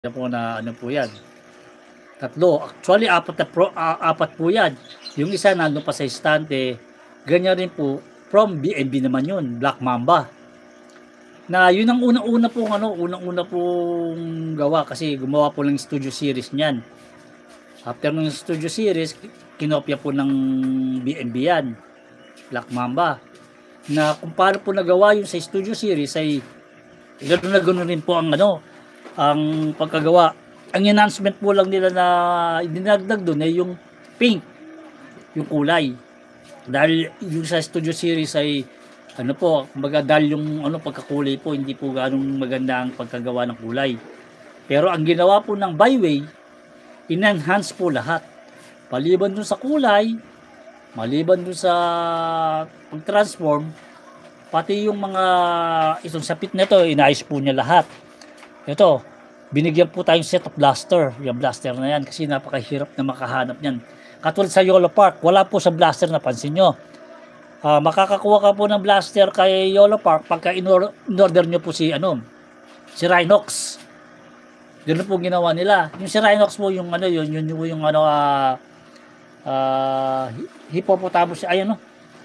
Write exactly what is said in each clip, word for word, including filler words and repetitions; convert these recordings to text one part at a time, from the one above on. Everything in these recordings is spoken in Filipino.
Yan po na ano po yan, tatlo. Actually apat na pro ah, apat po yan. Yung isa nandun pa sa estante, ganyan rin po, from B and B naman yun, Black Mamba. Na yun ang unang-una pong ano, unang-una pong gawa kasi gumawa po ng studio series niyan. After ng studio series, kinopya po ng B and B yan, Black Mamba. Na kung paano po nagawa yung sa studio series ay gano'n na gano'n rin po ang ano, ang pagkagawa. Ang enhancement po lang nila na dinagdag doon ay yung pink, yung kulay. Dahil yung sa studio series ay ano po, kumbaga dahil yung ano pagkakulay po hindi po ganong maganda ang pagkagawa ng kulay. Pero ang ginawa po ng Byway, in-enhance po lahat. Maliban dun sa kulay, maliban dun sa pag-transform, pati yung mga itong sapit na ito, inayos po niya lahat. Ito, binigyan po tayong set of blaster. Yung blaster na yan kasi napakahirap na makahanap yan. Katulad sa Yolo Park, wala po sa blaster, napansin nyo. Uh, makakakuha ka po ng blaster kay Yolo Park pagka in-order nyo po si ano, si Rhinox. Ganun po ginawa nila. Yung si Rhinox po yung ano yun, yun yung, yung ano uh, uh, hippopotamus, ay ano.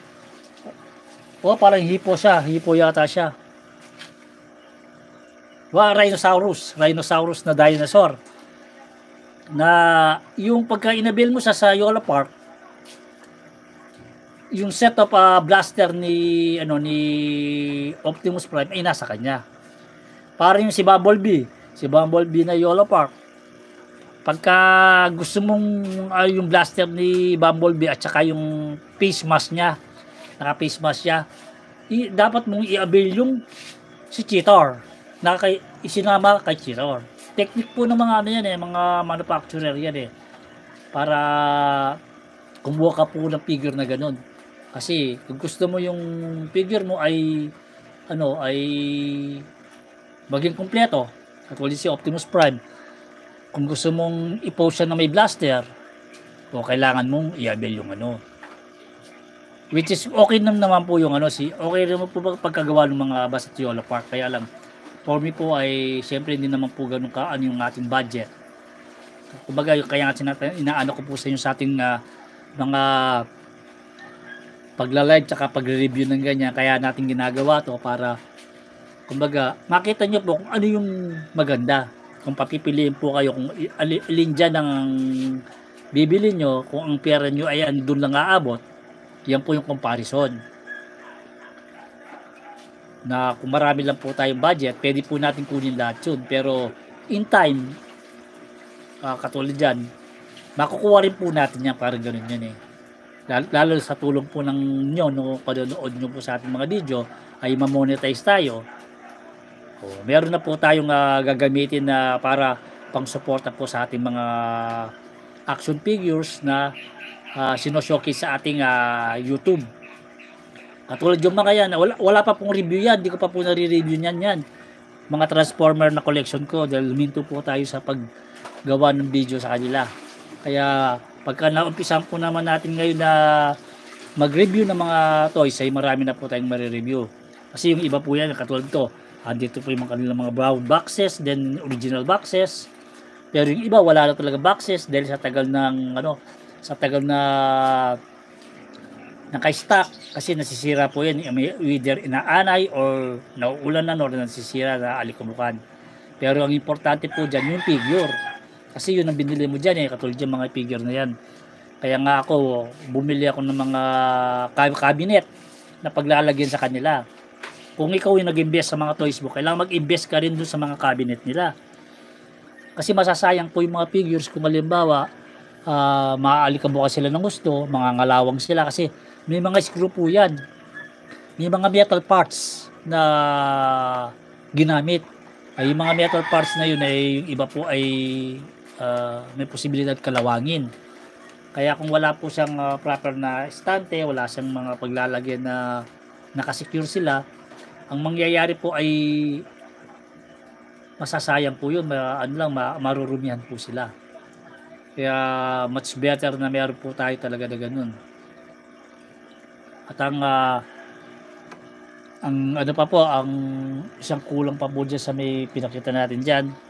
O parang hippo siya, hippo yata siya. Wa Rhinosaurus, Rhinosaurus na dinosaur. Na yung pagka inabil mo sa sa Yolo Park, yung set of uh, blaster ni ano ni Optimus Prime ay nasa kanya. Para yung si Bumblebee, si Bumblebee na Yolo Park. Pagka gusto mong uh, yung blaster ni Bumblebee at saka yung face mask niya, naka face mask siya, i, dapat mong i-avail yung si Cheetor na kay isinama kay Cheetor. Technique po ng mga ano yan eh, mga manufacturer yan eh. Para kumuha ka po ng figure na ganun. Kasi kung gusto mo yung figure mo ay ano ay maging kumpleto, katulad si Optimus Prime. Kung gusto mong i-pose siya na may blaster, o kailangan mong i-avail yung ano. Which is okay naman po yung ano, si okay naman po pagkagawa ng mga basta Yolo Park. Kaya lang for me po ay siyempre hindi naman po ganun ka ano yung ating budget. Kumbaga kaya nga sinata, inaano ko po sa inyo sa ating uh, mga pagla-live tsaka pagre-review ng ganyan, kaya natin ginagawa to para kumbaga makita nyo po kung ano yung maganda. Kung papipiliin po kayo kung alin dyan ang bibili nyo, kung ang pera nyo ay andun lang aabot, yan po yung comparison. Na kung marami lang po tayong budget, pwede po natin kunin lahat yun. Pero in time, uh, katulad dyan, makukuha rin po natin yan, parang ganun yan eh. Lalo, lalo sa tulong po ng nyo, no, panonood nyo po sa ating mga video, ay mamonetize tayo. O, meron na po tayong uh, gagamitin na para pang-suporta po sa ating mga action figures na uh, sino-showcase sa ating uh, YouTube. Katulad yung mga yan, wala, wala pa pong review yan, hindi ko pa po nare-review yan yan. Mga Transformer na collection ko dahil huminto po tayo sa paggawa ng video sa kanila. Kaya pagka naumpisan po naman natin ngayon na mag-review ng mga toys ay marami na po tayong mare-review. Kasi yung iba po yan, katulad to, andito po yung mga kanilang mga brown boxes, then original boxes. Pero yung iba wala na talaga boxes dahil sa tagal ng ano, sa tagal na naka-stock kasi nasisira po yan, either inaanay or nauulanan or nasisira na alikubukan. Pero ang importante po dyan yung figure. Kasi yun ang binili mo dyan eh, katulad yung mga figure na yan. Kaya nga ako, bumili ako ng mga cabinet na paglalagyan sa kanila. Kung ikaw yung nag-invest sa mga toys mo, kailangan mag-invest ka rin dun sa mga cabinet nila. Kasi masasayang po yung mga figures kung halimbawa, uh, maaalikabukan sila ng gusto, mga ngalawang sila kasi may mga screw po yan. May mga metal parts na ginamit. Ay, yung mga metal parts na yun ay yung iba po ay uh, may posibilidad kalawangin. Kaya kung wala po siyang uh, proper na estante, wala siyang mga paglalagyan na nakasecure sila, ang mangyayari po ay masasayang po yun, ma, ano lang, ma, marurumihan po sila. Kaya much better na meron po tayo talaga na ganun. At ang uh, ang ano pa po, ang isang kulang pa po dyan sa may pinakita natin dyan,